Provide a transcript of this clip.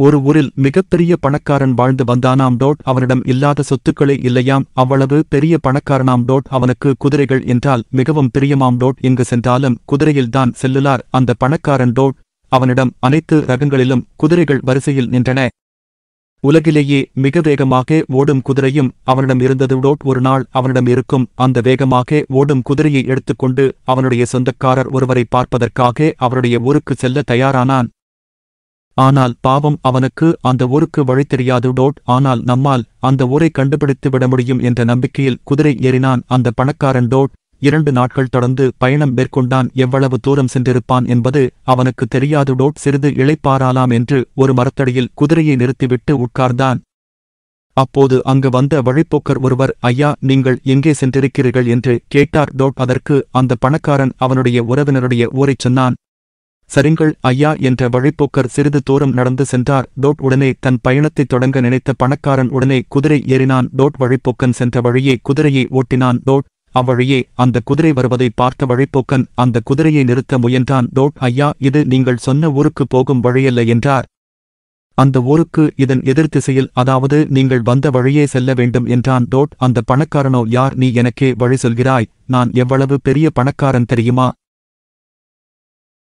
ஒரு ஊரில் மிகப்பெரிய பணக்காரன் வாழ்ந்து வந்தானாம். அவனிடம் இல்லாத சொத்துக்களே இல்லையாம். அவ்வளவு பெரிய பணக்காரனாம். அவனுக்கு குதிரைகள் என்றால் மிகவும் பிரியமாம். எங்கு சென்றாலும் குதிரையில்தான் செல்லுலார் அந்த பணக்காரன். அவனிடம் அனைத்து ரகங்களிலும் குதிரைகள் வரிசையில் நின்றன. உலகிலேயே மிக வேகமாக ஓடும் குதிரையும் அவனிடம் இருந்தது. ஒரு நாள் அவனிடம் இருக்கும் அந்த வேகமாக ஓடும் குதிரையை எடுத்துக்கொண்டு அவனுடைய சொந்தக்காரர் ஒருவரை பார்ப்பதற்காக அவருடைய ஊருக்கு செல்ல தயாரானான். ஆனால் பாவம், அவனுக்கு அந்த ஊருக்கு வழி தெரியாது. ஆனால் நம்மால் அந்த ஊரை கண்டுபிடித்து விட முடியும் என்ற நம்பிக்கையில் குதிரை ஏறினான் அந்த பணக்காரன். 2 நாட்கள் தொடர்ந்து பயணம் மேற்கொண்டான். எவ்வளவு தூரம் சென்றிருப்பான் என்பது அவனுக்கு தெரியாது. சிறிது இளைப்பாறலாம் என்று ஒரு மரத்தடியில் குதிரையை நிறுத்திவிட்டு உட்கார்ந்தான். அப்போது அங்கு வந்த வழிப்போக்கர் ஒருவர், ஐயா, நீங்கள் எங்கே சென்றிருக்கிறீர்கள் என்று கேட்டார். அதற்கு அந்த பணக்காரன் அவனுடைய உறவினருடைய ஊரைச் சொன்னான். சரிங்கள் ஐயா என்ற வழிப்போக்கர் சிறிது தூரம் நடந்து சென்றார். உடனே தன் பயணத்தை தொடங்க நினைத்த பணக்காரன் உடனே குதிரை ஏறினான். வழிப்போக்கன் சென்ற வழியே குதிரையை ஓட்டினான். அவ்வழியே அந்த குதிரை வருவதை பார்த்த வழிப்போக்கன் அந்த குதிரையை நிறுத்த முயன்றான். ஐயா, இது நீங்கள் சொன்ன ஊருக்கு போகும் வழியல்ல என்றார். அந்த ஊருக்கு இதன் எதிர் திசையில், அதாவது நீங்கள் வந்த வழியே செல்ல வேண்டும் என்றான். அந்த பணக்காரனோ, யார் நீ எனக்கே வழி சொல்கிறாய்? நான் எவ்வளவு பெரிய பணக்காரன் தெரியுமா?